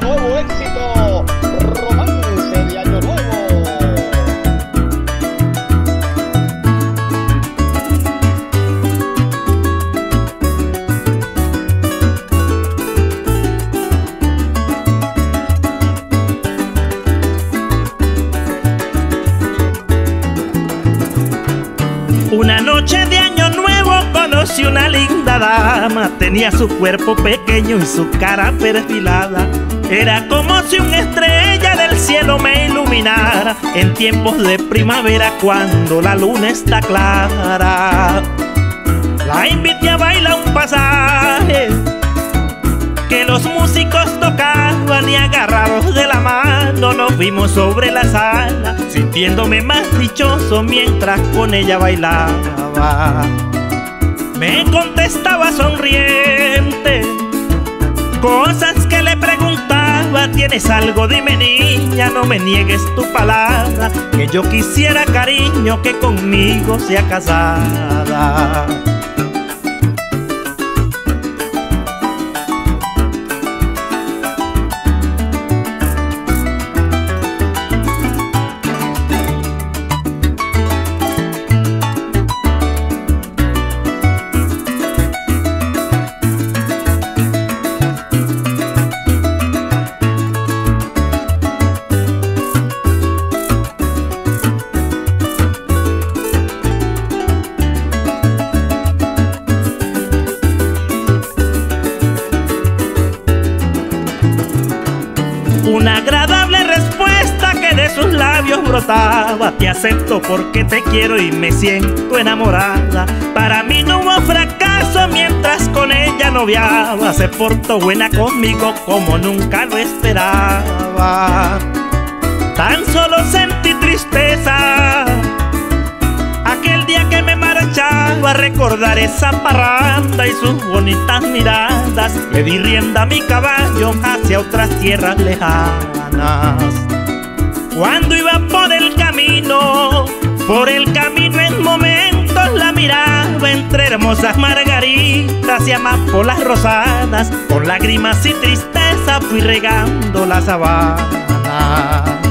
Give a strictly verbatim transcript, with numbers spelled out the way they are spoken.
nuevo éxito, Romance de Año Nuevo. Una noche de año nuevo conocí una linda dama. Tenía su cuerpo pequeño y su cara perfilada. Era como si una estrella del cielo me iluminara en tiempos de primavera cuando la luna está clara. La invité a bailar un pasaje que los músicos tocaban y agarrados de la mano nos vimos sobre la sala, sintiéndome más dichoso mientras con ella bailaba. Me contestaba sonriente cosas que le preguntaba. ¿Tienes algo? Dime, niña, no me niegues tu palabra, que yo quisiera, cariño, que conmigo sea casada. Una agradable respuesta que de sus labios brotaba: te acepto porque te quiero y me siento enamorada. Para mí no hubo fracaso mientras con ella noviaba. Se portó buena conmigo como nunca lo esperaba. Tan solo sentí tristeza aquel día que me marchaba, a recordar esa parranda y sus bonitas miradas. Le di rienda a mi caballo hacia otras tierras lejanas. Cuando iba por el camino, por el camino en momentos la miraba entre hermosas margaritas y amapolas rosadas. Con lágrimas y tristeza fui regando la sabana.